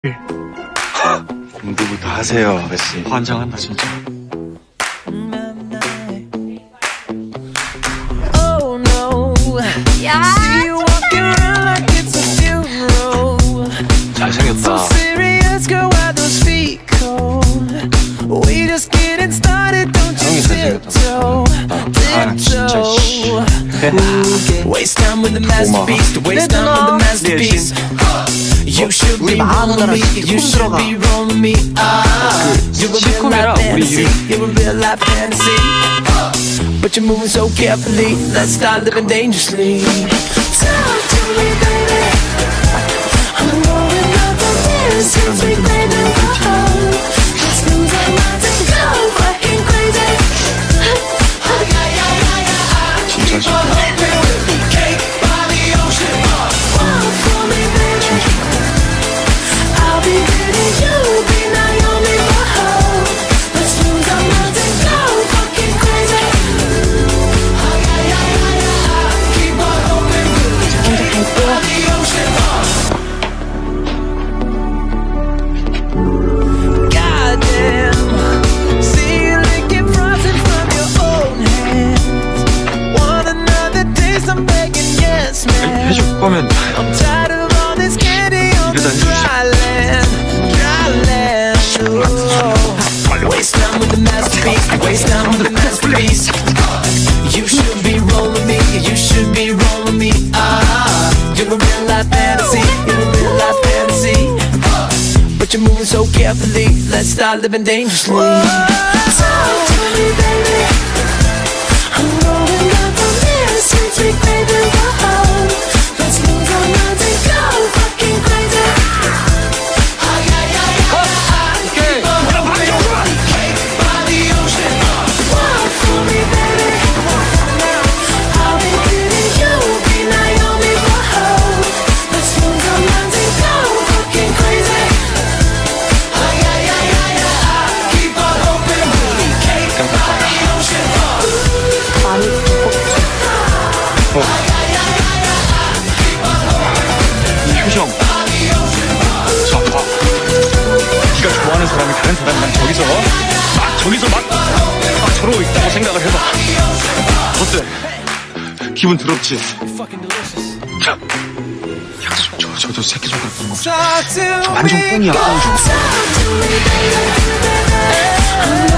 공부부터 하세요, 아가씨. 환장한다 진짜. 잘생겼다. 형이 잘생겼다. 아 진짜 씨. 우리 마음으로 시폰 들어가. 시코메라 우리 이름. But you're moving so carefully. Let's start living dangerously. Talk to me, baby. I'm going up the stairs since we played the home. Let's lose our minds and go fucking crazy. 진짜 좋다. Walk for me, baby. I'll be Betty, you'll be Naomi. Whoa. Let's lose our minds and go fucking crazy. Goddamn, see you licking frosting from your own hands. Want another taste? I'm begging, yes, man. 해줄 거면 I'm tired of all this candy on the dry land, dry land. Ooh. Waste time with the masterpiece, waste time with the masterpiece. You should be rolling me, you should be rolling me. You're a real life fantasy, you're a real life fantasy. But you're moving so carefully, let's start living dangerously. Talk to me, baby. I'm rolling up on this sweet, sweet baby. Whoa. Let's lose our minds and go fucking crazy. Walk for me, baby. I'll be Betty, you'll be Naomi. Whoa. Let's lose our minds and go fucking crazy. 효정. 자, 봐. 네가 좋아하는 사람이 다른 사람이랑 저기서 막 저러고 있다고 생각을 해봐. 어때? 기분 더럽지? 야, 저도 새끼 손가락 보는 거. 저 완전 뽕이야, 뽕 좀. Talk to me, baby.